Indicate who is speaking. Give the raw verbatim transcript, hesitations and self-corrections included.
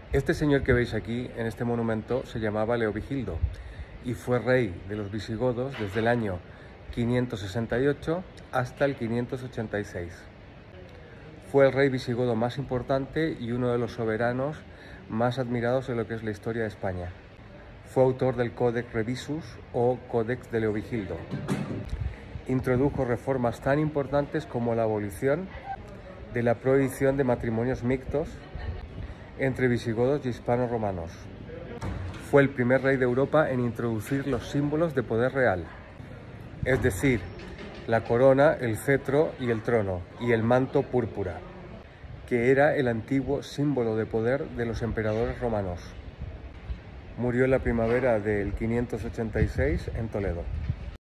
Speaker 1: Este señor que veis aquí en este monumento se llamaba Leovigildo y fue rey de los visigodos desde el año quinientos sesenta y ocho hasta el quinientos ochenta y seis. Fue el rey visigodo más importante y uno de los soberanos más admirados en lo que es la historia de España. Fue autor del Codex Revisus o Codex de Leovigildo. Introdujo reformas tan importantes como la abolición de la prohibición de matrimonios mixtos entre visigodos y hispanos-romanos. Fue el primer rey de Europa en introducir los símbolos de poder real, es decir, la corona, el cetro y el trono, y el manto púrpura, que era el antiguo símbolo de poder de los emperadores romanos. Murió en la primavera del quinientos ochenta y seis en Toledo.